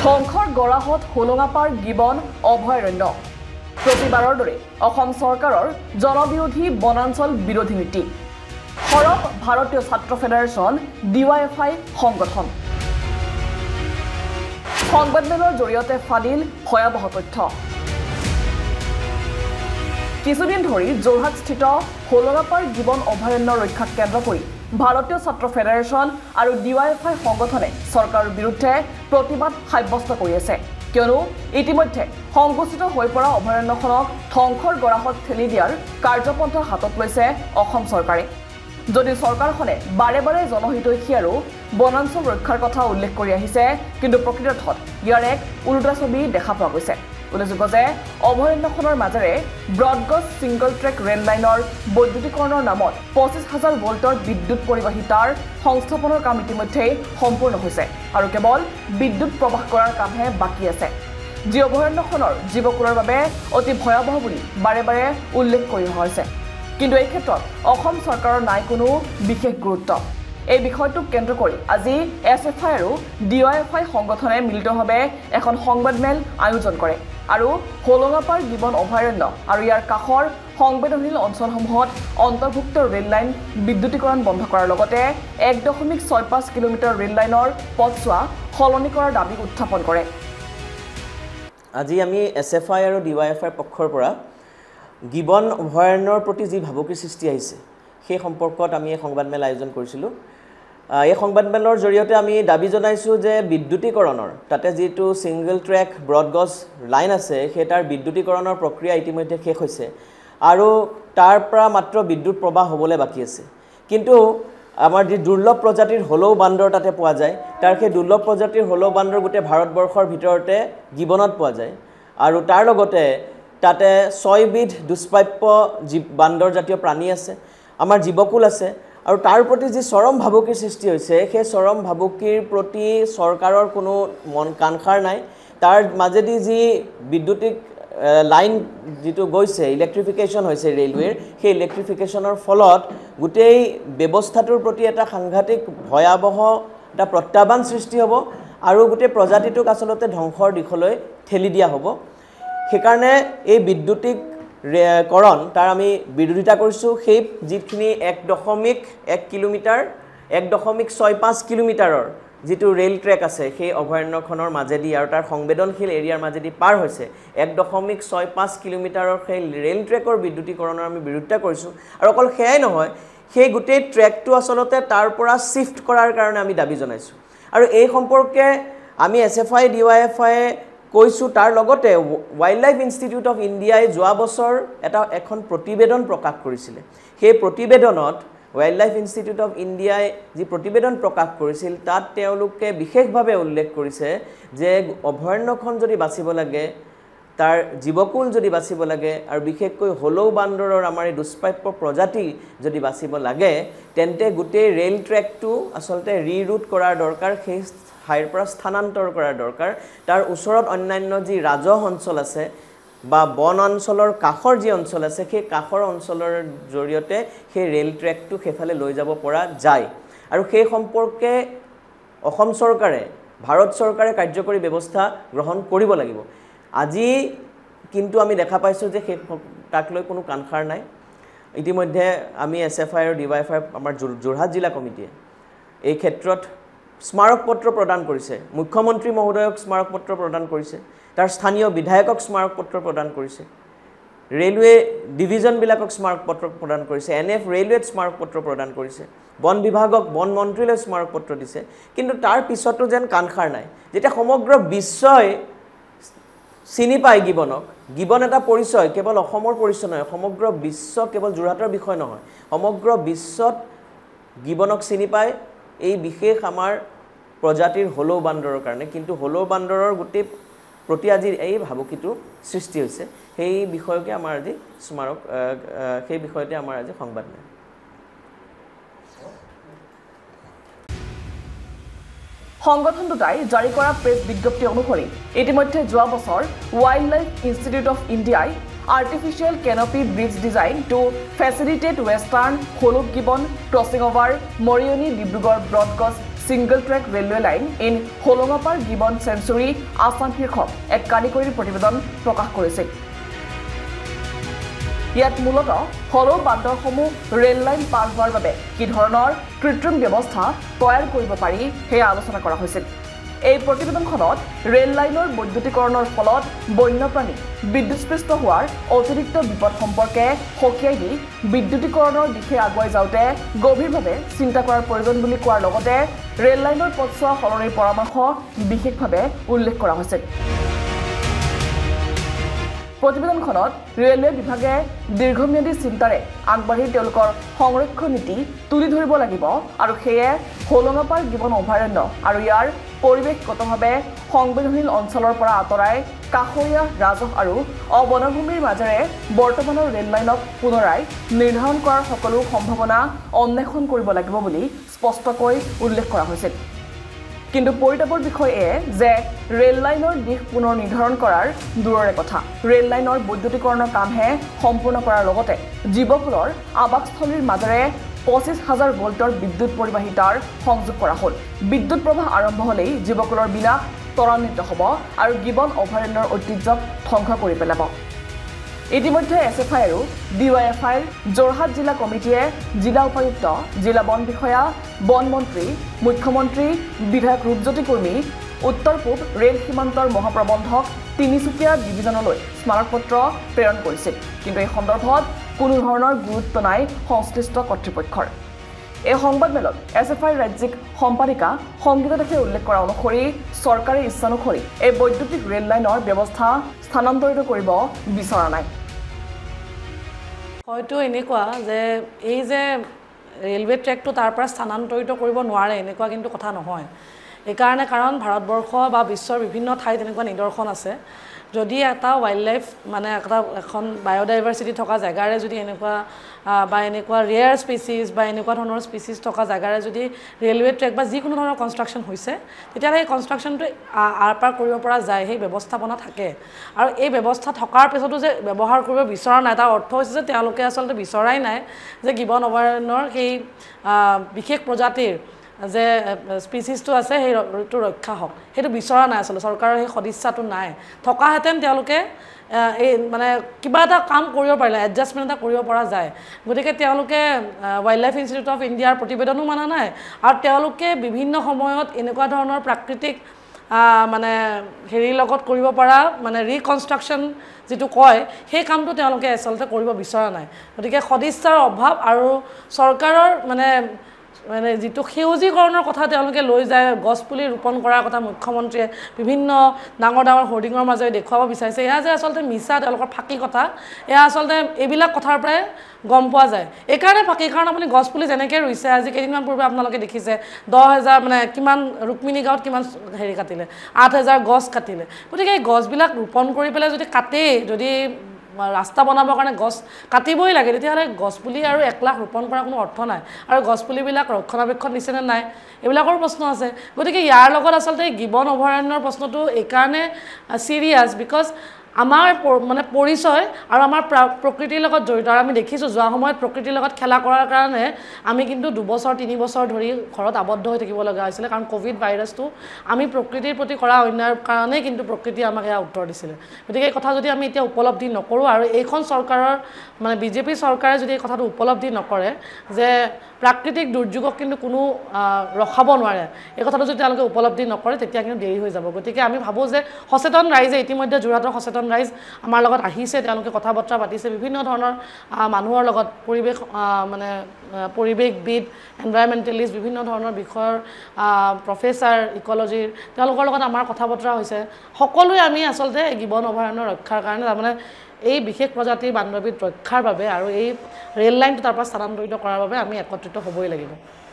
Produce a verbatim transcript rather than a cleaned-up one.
ধ্বংসৰ গৰাহত হোলোঙাপাৰ গিবন অভয়াৰণ্য প্ৰতিবাৰৰ দৰে অসম চৰকাৰৰ জনবিৰোধী বনাঞ্চল বিৰোধী নীতি সৰব ভাৰতীয় ছাত্ৰ federation D Y F I সংগঠন সংবাদমেলৰ জৰিয়তে ফাদিল ভয়াৱহ তথ্য কিছুদিন ধৰি যোৰহাটস্থিত হোলোঙাপাৰ গিবন অভয়াৰণ্য ৰক্ষা কেন্দ্ৰ কৰি ভাৰতীয় ছাত্ৰ ফেডাৰেশ্যন আৰু ডি ৱাই এফ আই সংগঠনে চৰকাৰৰ বিৰুদ্ধে প্ৰতিবাদ সাব্যস্ত কৰি আছে কিয়নো ইতিমধ্যে সংকুচিত হৈ পৰা অভয়াৰণ্যখনক ধ্বংসৰ গৰাহত ঠেলি দিয়াৰ কাৰ্যপন্থা হাতত লৈছে অসম চৰকাৰে যদি চৰকাৰখনে বাৰে বাৰে জনহিতৈষী আৰু বনাঞ্চল ৰক্ষাৰ কথা উল্লেখ কৰি আহিছে কিন্তু প্ৰকৃতত ইয়াৰ এক উল্টা ছবি দেখা পোৱা গৈছে উল্লেখযোগ্য যে অভয়াৰণ্যখনৰ মাজেৰে ব্ৰডগজ ছিংগল ট্ৰেক ৰেল লাইনৰ বৈদ্যুতিকৰণৰ নামত পঁচিছ হাজাৰ ভোল্টৰ বিদ্যুৎ পৰিবাহী তাঁৰ সংস্থাপনৰ কাম ইতিমধ্যেই সম্পূৰ্ণ হৈছে আৰু কেৱল বিদ্যুৎ প্ৰবাহ কৰাৰ কামহে বাকী আছে যি অভয়াৰণ্যখনৰ জীৱকুলৰ বাবে অতি ভয়াৱহ বুলি বাৰে বাৰে উল্লেখ কৰি অহা হৈছে কিন্তু এই ক্ষেত্ৰত অসম চৰকাৰৰ নাই কোনো বিশেষ গুৰুত্ব এই বিষয়টোক কেন্দ্ৰ কৰি আজি এছ এফ আই আৰু ডি ৱাই এফ আই সংগঠনে মিলিতভাৱে এখন সংবাদমেল আয়োজন কৰে আৰু হোলোঙাপাৰ গিবন অভয়াৰণ্য আৰু ইয়াৰ কাষৰ সংবেদনশীল অঞ্চলসমূহত অন্তৰ্ভুক্ত ৰেল লাইন বিদ্যুতীকৰণ বন্ধ কৰাৰ লগতে এক দশমিক ছয় পাঁচ কিলোমিটাৰ ৰেল লাইনৰ পথছোৱা সলনি কৰাৰ দাবী উত্থাপন কৰে আজি আমি এছ এফ আই আৰু ডি ৱাই এফ আইৰ পক্ষৰ পৰা গিবন অভয়াৰণ্যৰ প্ৰতি যি ভাবুকিৰ সৃষ্টি আহিছে সেই সম্পৰ্কত আমি এই সংবাদমেল আয়োজন কৰিছিলোঁ এই সংবাদমেলৰ জৰিয়তে আমি দাবী জনাইছোঁ যে বিদ্যুতীকৰণৰ তাতে যিটো ছিংগল ট্ৰেক ব্ৰডগজ লাইন আছে সেই তাৰ বিদ্যুতীকৰণৰ প্ৰক্ৰিয়া ইতিমধ্যে শেষ হৈছে আৰু তাৰ পৰা মাত্ৰ বিদ্যুৎ প্ৰবাহ হ'বলৈ বাকী আছে কিন্তু আমাৰ যি দুৰ্লভ প্ৰজাতিৰ হলৌ বান্দৰ তাতে পোৱা যায় তাৰ সেই দুৰ্লভ প্ৰজাতিৰ হলৌ বান্দৰ গোটেই ভাৰতবৰ্ষৰ ভিতৰতে গিবনত পোৱা যায় আৰু তাৰ লগতে তাতে ছয়বিধ দুষ্প্ৰাপ্য জীৱ বান্দৰ জাতীয় প্ৰাণী আছে আমাৰ জীৱকুল আছে আৰু তাৰ প্ৰতি যি চৰম ভাবুকিৰ সৃষ্টি হৈছে সেই চৰম ভাবুকিৰ প্ৰতি চৰকাৰৰ কোনো মন কাণসাৰ নাই তাৰ মাজেদি যি বিদ্যুতিক লাইন যিটো গৈছে ইলেক্ট্ৰিফিকেশ্যন হৈছে ৰেলৱেৰ সেই ইলেক্ট্ৰিফিকেশ্যনৰ ফলত গোটেই ব্যৱস্থাটোৰ প্ৰতি এটা সাংঘাতিক ভয়াৱহ এটা প্ৰত্যাহ্বান সৃষ্টি হ'ব আৰু গোটেই প্ৰজাতিটোক আচলতে ধ্বংসৰ দিশলৈ ঠেলি দিয়া হ'ব সেইকাৰণে এই বিদ্যুতিক কৰণ তাৰ আমি বিৰোধিতা কৰিছোঁ সেই যিখিনি এক দশমিক এক কিলোমিটাৰ এক দশমিক ছয় পাঁচ কিলোমিটাৰৰ যিটো ৰেল ট্ৰেক আছে সেই অভয়াৰণ্যখনৰ মাজেদি আৰু তাৰ সংবেদনশীল এৰিয়াৰ মাজেদি পাৰ হৈছে এক দশমিক ছয় পাঁচ কিলোমিটাৰৰ সেই ৰেল ট্ৰেকৰ বিদ্যুতীকৰণৰ আমি বিৰোধিতা কৰিছোঁ আৰু অকল সেয়াই নহয় সেই গোটেই ট্ৰেকটো আচলতে তাৰ পৰা শিফ্ট কৰাৰ কাৰণে আমি দাবী জনাইছোঁ আৰু এই সম্পৰ্কে আমি S F I D Y F I কৈছোঁ তাৰ লগতে ৱাইল্ড লাইফ ইনষ্টিটিউট অফ ইণ্ডিয়াই যোৱা বছৰ এটা এখন প্ৰতিবেদন প্ৰকাশ কৰিছিলে সেই প্ৰতিবেদনত ৱাইল্ড লাইফ ইনষ্টিটিউট অফ ইণ্ডিয়াই যি প্ৰতিবেদন প্ৰকাশ কৰিছিল তাত তেওঁলোকে বিশেষভাৱে উল্লেখ কৰিছে যে অভয়াৰণ্যখন যদি বাচিব লাগে তাৰ জীৱকুল যদি বাচিব লাগে আৰু বিশেষকৈ হলৌ বান্দৰৰ আমাৰ এই দুষ্প্ৰাপ্য প্ৰজাতি যদি বাচিব লাগে তেন্তে গোটেই ৰেল ট্ৰেকটো আচলতে ৰিৰুট কৰাৰ দৰকাৰ সেই ঠাইৰ পৰা স্থানান্তৰ কৰাৰ দৰকাৰ তাৰ ওচৰত অন্যান্য যি ৰাজহ অঞ্চল আছে বা বন অঞ্চলৰ কাষৰ যি অঞ্চল আছে সেই কাষৰ অঞ্চলৰ জৰিয়তে সেই ৰেল ট্ৰেকটো সেইফালে লৈ যাব পৰা যায় আৰু সেই সম্পৰ্কে অসম চৰকাৰে ভাৰত চৰকাৰে কাৰ্যকৰী ব্যৱস্থা গ্ৰহণ কৰিব লাগিব আজি কিন্তু আমি দেখা পাইছোঁ যে সেই তাক লৈ কোনো কাণসাৰ নাই ইতিমধ্যে আমি এছ এফ আই আৰু ডি ৱাই এফ আই আমাৰ যোৰহাট জিলা কমিটিয়ে এই ক্ষেত্ৰত স্মাৰক পত্ৰ প্ৰদান কৰিছে মুখ্যমন্ত্ৰী মহোদয়ক স্মাৰক পত্ৰ প্ৰদান কৰিছে তাৰ স্থানীয় বিধায়কক স্মাৰক পত্ৰ প্ৰদান কৰিছে ৰেলৱে ডিভিজনবিলাকক স্মাৰক পত্ৰ প্ৰদান কৰিছে এন এফ ৰেলৱেত স্মাৰক পত্ৰ প্ৰদান কৰিছে বন বিভাগক বন মন্ত্ৰীলৈ স্মাৰক পত্ৰ দিছে কিন্তু তাৰ পিছতো যেন কাণসাৰ নাই যেতিয়া সমগ্ৰ বিশ্বই চিনি পায় গিবনক গিবন এটা পৰিচয় কেৱল অসমৰ পৰিচয় নহয় সমগ্ৰ বিশ্ব কেৱল যোৰহাটৰ বিষয় নহয় সমগ্ৰ বিশ্বত গিবনক চিনি পায় এই বিশেষ আমাৰ প্ৰজাতিৰ হলৌ বান্দৰৰ কাৰণে কিন্তু হলৌ বান্দৰৰ গোটেই প্ৰতি আজি এই ভাবুকিটো সৃষ্টি হৈছে সেই বিষয়কে আমাৰ আজি স্মাৰক সেই বিষয়তে আমাৰ আজি সংবাদ নাই সংগঠন দুটাই জাৰি কৰা প্ৰেছ বিজ্ঞপ্তি অনুসৰি ইতিমধ্যে যোৱা বছৰ ৱাইল্ড লাইফ ইনষ্টিটিউট অফ ইণ্ডিয়াই artificial canopy bridge design to facilitate western hollow gibbon crossing over Morioni Dibrugarh Broadgauge single track railway line in Hollongapar gibbon sanctuary Assam শীৰ্ষক এক কাৰিকৰী প্ৰতিবেদন প্ৰকাশ কৰিছিল। ইয়াত মূলতঃ হলৌ বান্দৰসমূহ ৰেল লাইন পাৰ হোৱাৰ বাবে কি ধৰণৰ কৃত্ৰিম ব্যৱস্থা তৈয়াৰ কৰিব পাৰি সেয়া আলোচনা কৰা হৈছিল। এই প্ৰতিবেদনখনত ৰেল লাইনৰ বৈদ্যুতিকৰণৰ ফলত বন্যপ্ৰাণী বিদ্যুৎস্পৃষ্ট হোৱাৰ অতিৰিক্ত বিপদ সম্পৰ্কে সকীয়াই দি বিদ্যুতিকৰণৰ দিশে আগুৱাই যাওঁতে গভীৰভাৱে চিন্তা কৰাৰ প্ৰয়োজন বুলি কোৱাৰ লগতে ৰেল লাইনৰ পথছোৱা সলনিৰ পৰামৰ্শ বিশেষভাৱে উল্লেখ কৰা হৈছিল। প্ৰতিবেদনখনত ৰেলৱে বিভাগে দীৰ্ঘম্যাদী চিন্তাৰে আগবাঢ়ি তেওঁলোকৰ সংৰক্ষণ নীতি তুলি ধৰিব লাগিব আৰু সেয়ে হোলঙাপাৰ গিবন অভয়াৰণ্য আৰু ইয়াৰ পৰিৱেশগতভাৱে সংবেদনশীল অঞ্চলৰ পৰা আঁতৰাই কাষৰীয়া ৰাজহ আৰু অবনভূমিৰ মাজেৰে বৰ্তমানৰ ৰেল লাইনক পুনৰাই নিৰ্ধাৰণ কৰাৰ সকলো সম্ভাৱনা অন্বেষণ কৰিব লাগিব বুলি স্পষ্টকৈ উল্লেখ কৰা হৈছিল। কিন্তু পৰিতাপৰ বিষয় এয়ে যে ৰেল লাইনৰ দিশ পুনৰ নিৰ্ধাৰণ কৰাৰ দূৰৰে কথা। ৰেল লাইনৰ বৈদ্যুতিকৰণৰ কামহে সম্পূৰ্ণ কৰাৰ লগতে জীৱকুলৰ আৱাসস্থলীৰ মাজেৰে পঁচিছ হাজাৰ ভোল্টৰ বিদ্যুৎ পৰিবাহিতাৰ সংযোগ কৰা হ'ল। বিদ্যুৎ প্ৰবাহ আৰম্ভ হ'লেই জীৱকুলৰ বিনাশ ত্বৰান্বিত হ'ব আৰু গিবন অভয়াৰণ্যৰ ঐতিহ্যক ধ্বংস কৰি পেলাব। ইতিমধ্যে এছ এফ আই আৰু ডি ৱাই এফ আইৰ যোৰহাট জিলা কমিটিয়ে জিলা উপায়ুক্ত, জিলা বন বিষয়া, বন মন্ত্ৰী, মুখ্যমন্ত্ৰী, বিধায়ক ৰূপজ্যোতি কুৰ্মী, উত্তৰ পূব ৰেল সীমান্তৰ মহাপ্ৰবন্ধক তিনিচুকীয়া ডিভিজনলৈ স্মাৰকপত্ৰ প্ৰেৰণ কৰিছিল। কিন্তু এই সন্দৰ্ভত কোনো ধৰণৰ গুৰুত্ব নাই সংশ্লিষ্ট কৰ্তৃপক্ষৰ। এই সংবাদমেলত এছ এফ আইৰ ৰাজ্যিক সম্পাদিকা সংগীতা দাসে উল্লেখ কৰা অনুসৰি চৰকাৰে ইচ্ছানুসৰি এই বৈদ্যুতিক ৰেল লাইনৰ ব্যৱস্থা স্থানান্তৰিত কৰিব বিচৰা নাই। হয়তো এনেকুৱা যে এই যে ৰেলৱে ট্ৰেকটো তাৰ পৰা স্থানান্তৰিত কৰিব নোৱাৰে এনেকুৱা কিন্তু কথা নহয়। এইকাৰণে কাৰণ ভাৰতবৰ্ষ বা বিশ্বৰ বিভিন্ন ঠাইত এনেকুৱা নিদৰ্শন আছে। যদি এটা ৱাইল্ড লাইফ মানে এটা এখন বায়'ডাইভাৰ্চিটি থকা জেগাৰে যদি এনেকুৱা বা এনেকুৱা ৰেয়াৰ স্পেচিছ বা এনেকুৱা ধৰণৰ স্পেচিছ থকা জেগাৰে যদি ৰেলৱে ট্ৰেক বা যিকোনো ধৰণৰ কনষ্ট্ৰাকশ্যন হৈছে তেতিয়াহ'লে সেই কনষ্ট্ৰাকশ্যনটো আৰ পাৰ কৰিব পৰা যায়, সেই ব্যৱস্থাপনা থাকে। আৰু এই ব্যৱস্থা থকাৰ পিছতো যে ব্যৱহাৰ কৰিব বিচৰা নাই তাৰ অৰ্থ হৈছে যে তেওঁলোকে আচলতে বিচৰাই নাই যে গিবন অভয়াৰণ্যৰ সেই বিশেষ প্ৰজাতিৰ যে স্পিচিছটো আছে সেইটো ৰক্ষা হওক, সেইটো বিচৰা নাই আচলতে। চৰকাৰৰ সেই সদিচ্ছাটো নাই। থকাহেঁতেন তেওঁলোকে এই মানে কিবা এটা কাম কৰিব পাৰিলে, এডজাষ্টমেণ্ট এটা কৰিব পৰা যায়। গতিকে তেওঁলোকে ৱাইল্ড লাইফ ইনষ্টিটিউট অফ ইণ্ডিয়াৰ প্ৰতিবেদনো মানা নাই আৰু তেওঁলোকে বিভিন্ন সময়ত এনেকুৱা ধৰণৰ প্ৰাকৃতিক মানে হেৰিৰ লগত কৰিব পৰা মানে ৰিকনষ্ট্ৰাকশ্যন যিটো কয় সেই কামটো তেওঁলোকে আচলতে কৰিব বিচৰা নাই। গতিকে সদিচ্ছাৰ অভাৱ আৰু চৰকাৰৰ মানে মানে যিটো সেউজীকৰণৰ কথা তেওঁলোকে লৈ যায়, গছপুলি ৰোপণ কৰাৰ কথা মুখ্যমন্ত্ৰীয়ে বিভিন্ন ডাঙৰ ডাঙৰ হোৰ্ডিঙৰ মাজেৰে দেখুৱাব বিচাৰিছে, এয়া যে আচলতে মিছা তেওঁলোকৰ ফাঁকি কথা, এয়া আচলতে এইবিলাক কথাৰ পৰাই গম পোৱা যায়। এইকাৰণে ফাঁকি, কাৰণ আপুনি গছপুলি যেনেকৈ ৰুইছে, আজি কেইদিনমান পূৰ্বে আপোনালোকে দেখিছে দহ হেজাৰ মানে কিমান ৰুক্মিণী গাঁৱত কিমান হেৰি কাটিলে, আঠ হেজাৰ গছ কাটিলে। গতিকে এই গছবিলাক ৰোপণ কৰি পেলাই যদি কাটেই, যদি ৰাস্তা বনাবৰ কাৰণে গছ কাটিবই লাগে, তেতিয়াহ'লে গছপুলি আৰু এক লাখ ৰোপণ কৰাৰ কোনো অৰ্থ নাই। আৰু গছপুলিবিলাক ৰক্ষণাবেক্ষণ দিছেনে নাই এইবিলাকৰ প্ৰশ্ন আছে। গতিকে ইয়াৰ লগত আচলতে গিবন অভয়াৰণ্যৰ প্ৰশ্নটো এইকাৰণে চিৰিয়াছ, বিকজ আমাৰ মানে পৰিচয় আৰু আমাৰ প্ৰকৃতিৰ লগত জড়িত। আৰু আমি দেখিছোঁ যোৱা সময়ত প্ৰকৃতিৰ লগত খেলা কৰাৰ কাৰণে আমি কিন্তু দুবছৰ তিনি বছৰ ধৰি ঘৰত আবদ্ধ হৈ থাকিব লগা হৈছিলে, কাৰণ ক'ভিড ভাইৰাছটো আমি প্ৰকৃতিৰ প্ৰতি কৰা অন্যায়ৰ কাৰণেই কিন্তু প্ৰকৃতিয়ে আমাক এয়া উত্তৰ দিছিলে। গতিকে এই কথা যদি আমি এতিয়া উপলব্ধি নকৰোঁ আৰু এইখন চৰকাৰৰ মানে বিজেপি চৰকাৰে যদি এই কথাটো উপলব্ধি নকৰে যে প্ৰাকৃতিক দুৰ্যোগক কিন্তু কোনো ৰখাব নোৱাৰে, এই কথাটো যদি তেওঁলোকে উপলব্ধি নকৰে তেতিয়া কিন্তু দেৰি হৈ যাব। গতিকে আমি ভাবোঁ যে সচেতন ৰাইজে ইতিমধ্যে যোৰহাটৰ সচেতন ৰাইজ আমাৰ লগত আহিছে, তেওঁলোকে কথা বতৰা পাতিছে বিভিন্ন ধৰণৰ মানুহৰ লগত, পৰিৱেশ মানে পৰিৱেশবিদ, এনভাইৰমেণ্টেলিষ্ট, বিভিন্ন ধৰণৰ বিষয়ৰ প্ৰফেচাৰ ইক'লজিৰ, তেওঁলোকৰ লগত আমাৰ কথা বতৰা হৈছে। সকলোৱে আমি আচলতে গিবন অভয়াৰণ্য ৰক্ষাৰ কাৰণে তাৰমানে এই বিশেষ প্ৰজাতিৰ বান্দৰবিধ ৰক্ষাৰ বাবে আৰু এই ৰেল লাইনটো তাৰ পৰা স্থানান্তৰিত কৰাৰ বাবে আমি একত্ৰিত হ'বই লাগিব।